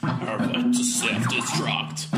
Our right to self-destruct.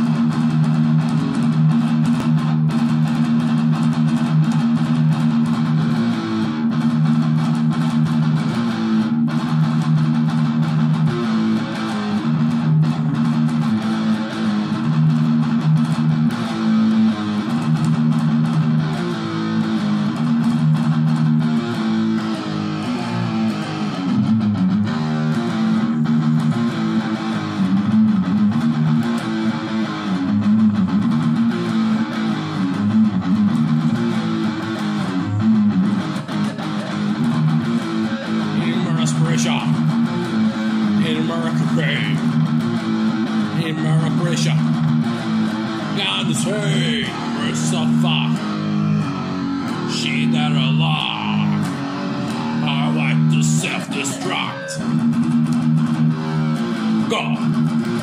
In America, babe. In America, God is hey, we're so far. She that alive. I like to self-destruct. Go.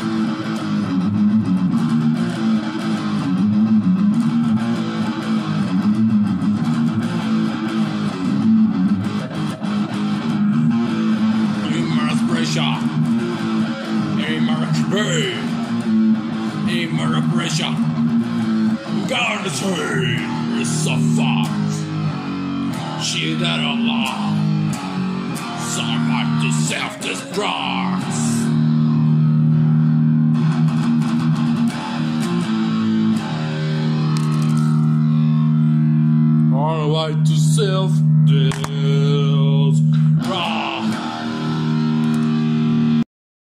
America, God is hey, is so far. She that alive. So much to self-destruct. I like to self-destruct.